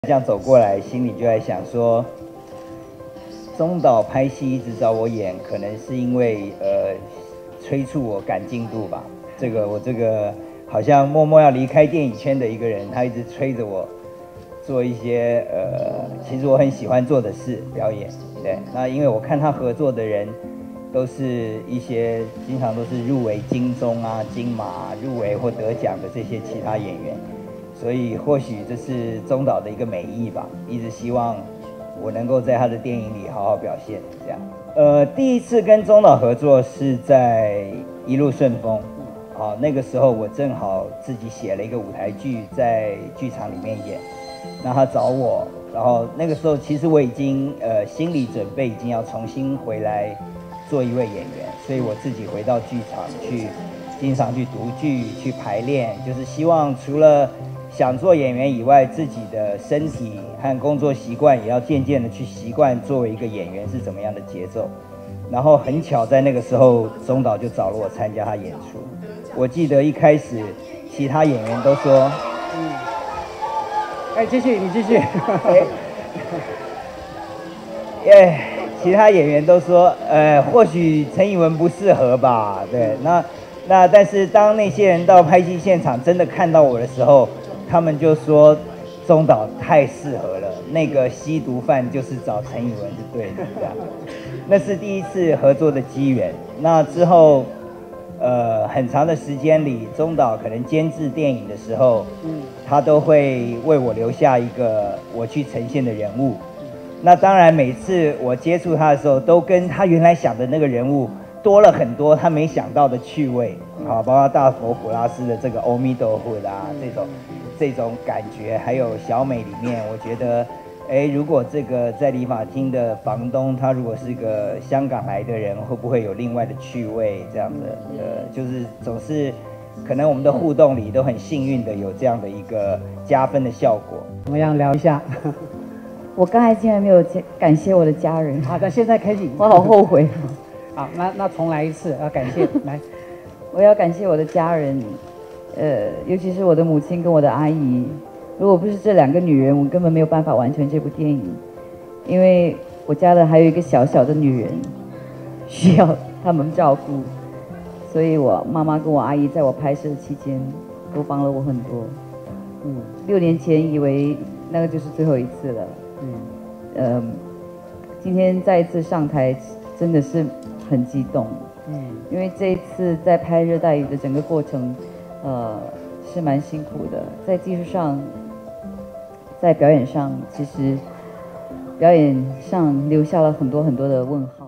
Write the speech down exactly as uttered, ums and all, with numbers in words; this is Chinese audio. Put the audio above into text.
这样走过来，心里就在想说，中岛拍戏一直找我演，可能是因为呃催促我赶进度吧。这个我这个好像默默要离开电影圈的一个人，他一直催着我做一些呃，其实我很喜欢做的事，表演。对，那因为我看他合作的人，都是一些经常都是入围金钟啊、金马入围或得奖的这些其他演员。所以或许这是中岛的一个美意吧，一直希望我能够在他的电影里好好表现。这样，呃，第一次跟中岛合作是在《一路顺风》，啊，那个时候我正好自己写了一个舞台剧，在剧场里面演，那他找我，然后那个时候其实我已经呃心理准备已经要重新回来做一位演员，所以我自己回到剧场去，经常去读剧、去排练，就是希望除了想做演员以外，自己的身体和工作习惯也要渐渐的去习惯作为一个演员是怎么样的节奏。然后很巧，在那个时候，中岛就找了我参加他演出。我记得一开始，其他演员都说：“嗯， 哎，继续，你继续。” 哎，耶，其他演员都说：“呃，或许陈以文不适合吧？”对，那那但是当那些人到拍戏现场真的看到我的时候，他们就说中岛太适合了，那个吸毒犯就是找陈以文是对的，这样。那是第一次合作的机缘。那之后，呃，很长的时间里，中岛可能监制电影的时候，嗯，他都会为我留下一个我去呈现的人物。那当然，每次我接触他的时候，都跟他原来想的那个人物多了很多他没想到的趣味，好，包括大佛普拉斯的这个阿弥陀佛啊，这种这种感觉，还有小美里面，我觉得，哎，如果这个在理发厅的房东，他如果是个香港来的人，会不会有另外的趣味？这样的，呃，就是总是可能我们的互动里都很幸运的有这样的一个加分的效果。 怎么样聊一下？ 我刚才竟然没有感谢我的家人。 好的，现在开始， 我好后悔。 好，那那重来一次，要感谢来， 我要感谢我的家人，呃，尤其是我的母亲跟我的阿姨。如果不是这两个女人，我根本没有办法完成这部电影，因为我家的还有一个小小的女人，需要他们照顾，所以我妈妈跟我阿姨在我拍摄期间都帮了我很多。嗯，六年前以为那个就是最后一次了。嗯，呃，今天再一次上台，真的是很激动。嗯，因为这一次在拍《热带雨》的整个过程，呃，是蛮辛苦的，在技术上，在表演上，其实表演上留下了很多很多的问号。